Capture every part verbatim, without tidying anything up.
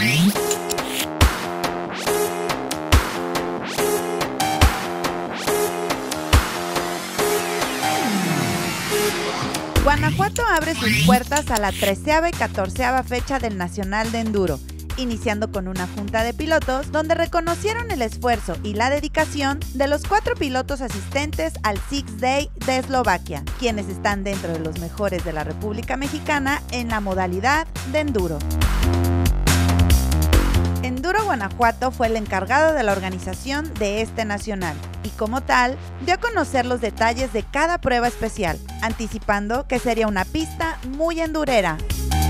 Guanajuato abre sus puertas a la treceava y catorceava fecha del Nacional de Enduro, iniciando con una junta de pilotos donde reconocieron el esfuerzo y la dedicación de los cuatro pilotos asistentes al Six Day de Eslovaquia, quienes están dentro de los mejores de la República Mexicana en la modalidad de enduro. Enduro Guanajuato fue el encargado de la organización de este nacional y como tal dio a conocer los detalles de cada prueba especial, anticipando que sería una pista muy endurera.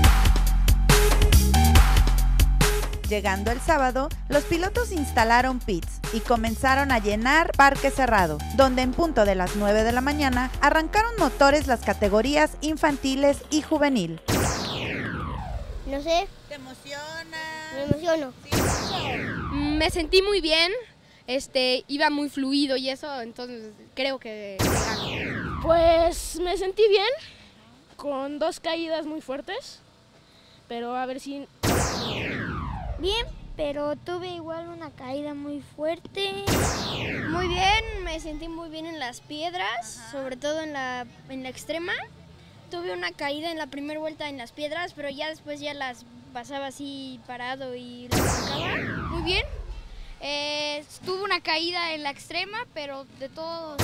Llegando el sábado, los pilotos instalaron pits y comenzaron a llenar parque cerrado, donde en punto de las nueve de la mañana arrancaron motores las categorías infantiles y juvenil. No sé. ¿Te emociona? Me emociono. Me sentí muy bien, este, iba muy fluido y eso, entonces creo que gano. Pues me sentí bien, con dos caídas muy fuertes, pero a ver si... Bien, pero tuve igual una caída muy fuerte. Muy bien, me sentí muy bien en las piedras, Ajá. sobre todo en la, en la extrema. Tuve una caída en la primera vuelta en las piedras, pero ya después ya las pasaba así parado y las sacaba. Muy bien, eh, tuve una caída en la extrema, pero de todos...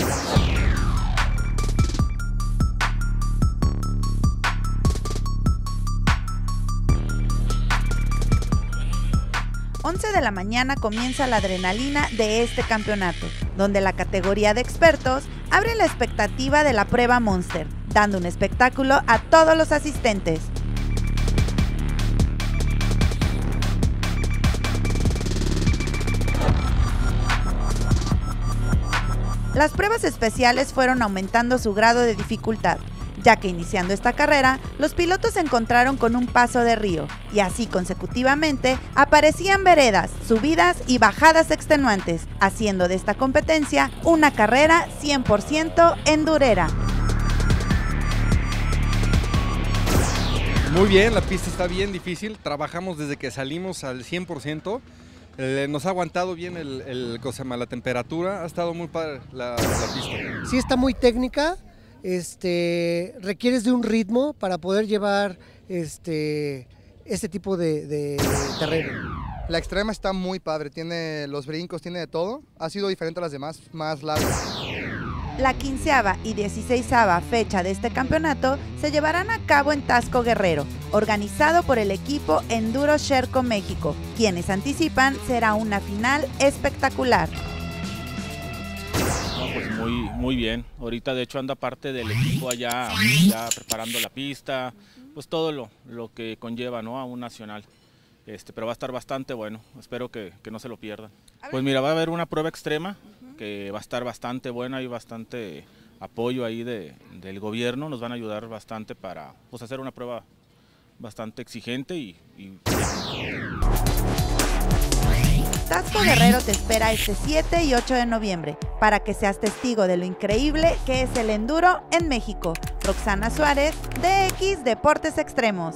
once de la mañana comienza la adrenalina de este campeonato, donde la categoría de expertos abre la expectativa de la prueba Monster, dando un espectáculo a todos los asistentes. Las pruebas especiales fueron aumentando su grado de dificultad, ya que iniciando esta carrera, los pilotos se encontraron con un paso de río, y así consecutivamente aparecían veredas, subidas y bajadas extenuantes, haciendo de esta competencia una carrera cien por ciento endurera. Muy bien, la pista está bien difícil, trabajamos desde que salimos al cien por ciento, eh, nos ha aguantado bien el, el, el, la temperatura, ha estado muy padre la, la pista. Sí está muy técnica. Este, requieres de un ritmo para poder llevar este, este tipo de, de terreno. La extrema está muy padre, tiene los brincos, tiene de todo, ha sido diferente a las demás, más largas. La quinceava y dieciseisava fecha de este campeonato se llevarán a cabo en Taxco Guerrero, organizado por el equipo Enduro Sherco México, quienes anticipan será una final espectacular. Pues muy, muy bien, ahorita de hecho anda parte del equipo allá ya preparando la pista, pues todo lo, lo que conlleva, ¿no?, a un nacional, este, pero va a estar bastante bueno, espero que, que no se lo pierdan. Pues mira, va a haber una prueba extrema que va a estar bastante buena, hay bastante apoyo ahí de, del gobierno, nos van a ayudar bastante para pues, hacer una prueba bastante exigente y... y... Taxco Guerrero te espera este siete y ocho de noviembre para que seas testigo de lo increíble que es el enduro en México. Roxana Suárez, D X Deportes Extremos.